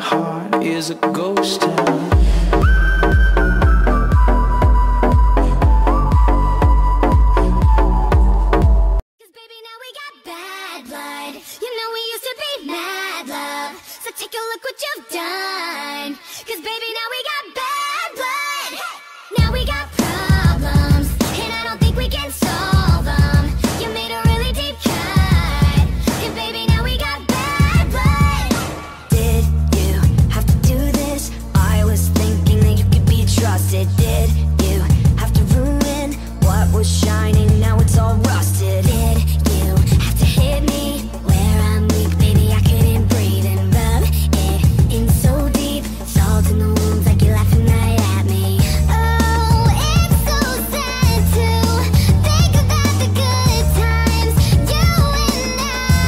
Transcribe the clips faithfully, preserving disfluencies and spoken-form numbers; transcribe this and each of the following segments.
heart is a ghost town. Take a look what you've done. Cause baby, now we got bad blood. Now we got problems, and I don't think we can solve them. You made a really deep cut, and baby, now we got bad blood. Did you have to do this? I was thinking that you could be trusted. Did you have to ruin what was shining? Now it's all rusted. Did you have to hit me where I'm weak? Baby, I couldn't breathe and rub it in so deep. Salt in the wounds like you're laughing right at me. Oh, it's so sad to think about the good times, you and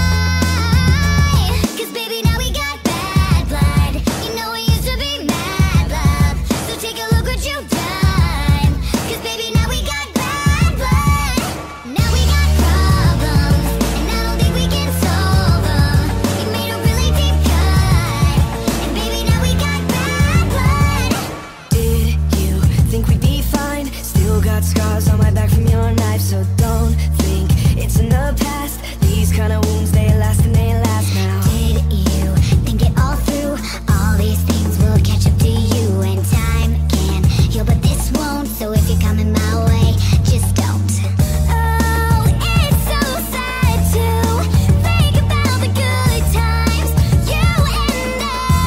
I. Cause baby, now we got bad blood. You know we used to be mad love. So take a look what you've done. Cause baby, now we got bad blood. Now we got problems, and I don't think we can solve them. You made a really deep cut, and baby, now we got bad blood. Did you think we'd be fine? Still got scars on my back from your knife, so don't think it's in the past. These kind of wounds, they last and they last now. Did you think it all through? All these things will catch up to you, and time can heal, but this won't. So if you're coming my way, just don't. Oh, it's so sad to think about the good times, you and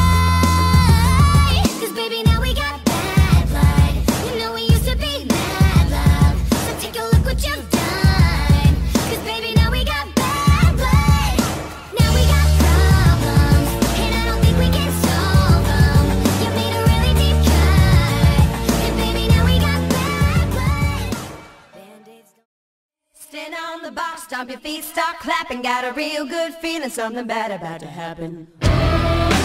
I. Cause baby, now we got bad blood. You know we used to be mad love. So take a look what you've done. Cause baby, now we got bad blood. Now we got problems, and I don't think we can solve them. You made a really deep cut, and baby, now we got bad blood. Band-Aids don't Stand on the box, stomp your feet, start clapping. Got a real good feeling, something bad about to happen.